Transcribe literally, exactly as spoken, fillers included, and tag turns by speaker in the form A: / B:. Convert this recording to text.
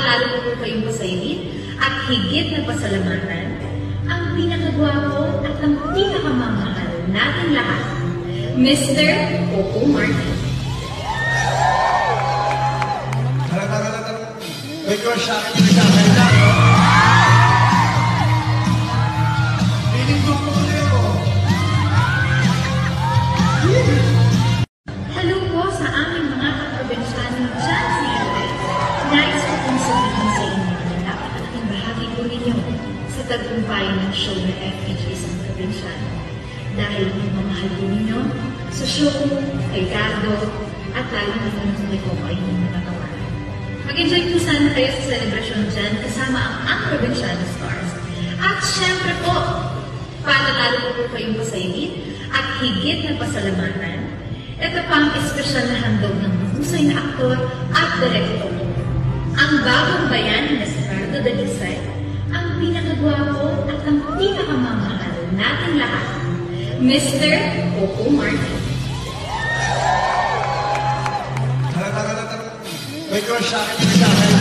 A: lalo ko po kayong pasainin at higit na pasalamatan ang pinakagwapo at ang pinakamamahal nating lahat, Mister Coco Martin.
B: May crush sa akin yung nagkakanda, no? Piling ko po kayo.
A: Hello po sa aming mga kaprobensyanong dyan sa U S. Nais ko pong sabihin sa inyo na napakalaking bahagi po ninyo sa tagumpay ng show na F P J Isang Probinsyano. Dahil mamahal po ninyo sa show, kay Gardo, at lalo na po ng may Coco ay inyong natatawaran. Mag-enjoy po sana kayo sa celebration dyan kasama ang Ang Probinsyano Stars. At syempre po, para lalo po po kayong pasainin at higit na pasalamatan, ito pa ang espesyal na handog ng mahusay na aktor at direktor. Ang bagong bayani na si Gardo Dalisay, ang pinakagwapo at ang pinakamamahal nating lahat, Mister Coco Martin.
B: May crush sa akin yung nagkakanda.